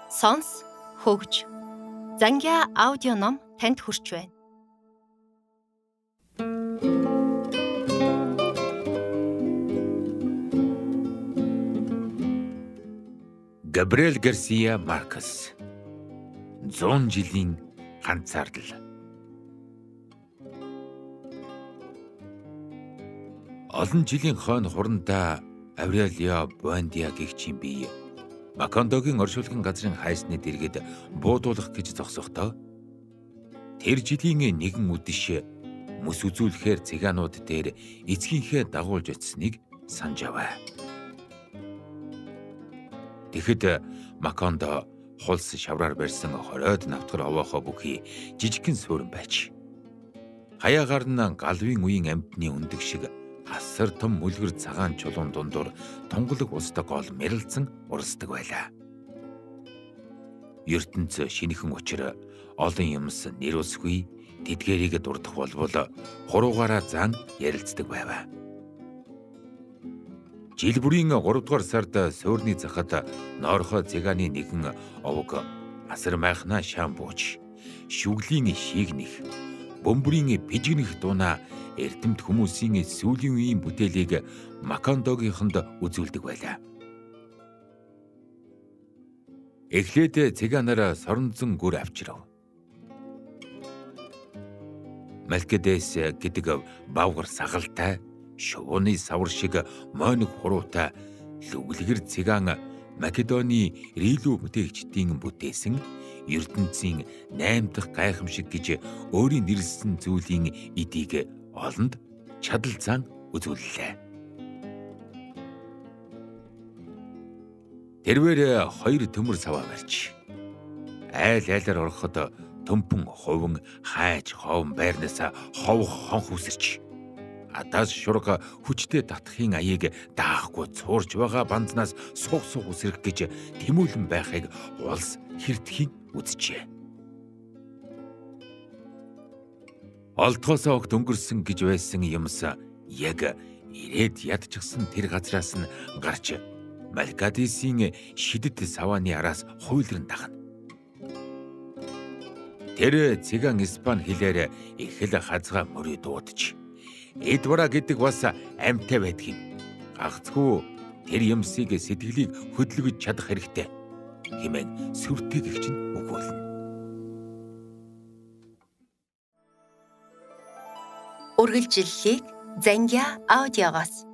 Сонс, хөгж. Зангиа аудио ном танд хүрч байна. Габриель Гарсиа Маркес. Зуун жилийн ганцаардал. Олон жилийн хойно хурандаа Габриель Буандиа гэгчийн бие Макондогийн оршуулгын газрын хайсны дэргэд буудуулах гэж зогсохдоо тэр жилийн нэгэн үдэш мөс үзүүлэхээр цыгаанууд дээр эцгийнхээ дагуулж очсныг санаж аваа. Тэгэхэд Макондо хулс шавраар барьсан хориод навтгар овоохоо бүхий жижигхэн суурин байж хаяагаар нь галвын үеийн амьтны өндөг шиг асар том мүлгэр цагаан чулуун дундуур тунгалаг устай гол мэрэлцэн урсдаг байлаа. ертөнц шинэхэн учир олон юмс нэр усгүй тэдгээрийг дурдах болбол хуруугаараа зан ярилцдаг байваа. Жил бүрийн 3 дугаар сард суурны захад ноорхоо цыгааны нэгэн овог асар майхнаа шаан бууж шүглийн шигнэх бөмбөрийн бижигнэх дуунаа эрдэмт хүмүүсийн сүүлийн үеийн бүтээлийг Макондогийнхонд үзүүлдэг байлаа. Эхлээд цыгаанаараа соронзон гүр авчирав. Маркес гэдэг бавгар сагалтай шувууны савар шиг мойног хуруутай лүглэгэр цыгаан Македоны рилүү бүтээгчдийн бүтээсэн ертөнцийн 8 дахь гайхамшиг гэж өөрийн нэрлсэн зүйлийн эдийг олонд чадал зан үзүүллээ. Тэрвэр 2 төмөр саваа барьж айл айлаар ороход төмпөн хуван хайж ховн байрнаас ховх хонх үсэрч адаас шурга хүчтэй татахын аяыг даахгүй цуурч байгаа банзнаас суг үсрэх гэж тэмүүлэн байхыг улс хэртгэхийн үзжээ. Олдгоосоо огт өнгөрсөн гэж байсан юмс яг ирээд ядчихсан тэр газраас нь гарч Маркесийн шидэд савааны араас хуйлран дагна. Тэр цыгаан испани хэлээр их л хазгаа мөрөө дуудаж Эдвара гэдэг бас амьтай байдгийг гагцгүй тэр юмсыг сэтгэлийг хөдөлгөж чадах хэрэгтэй хэмээн сүртэй гэгч нь өгүүлнэ. Үргэлжлэлийг Зангиа аудиогоос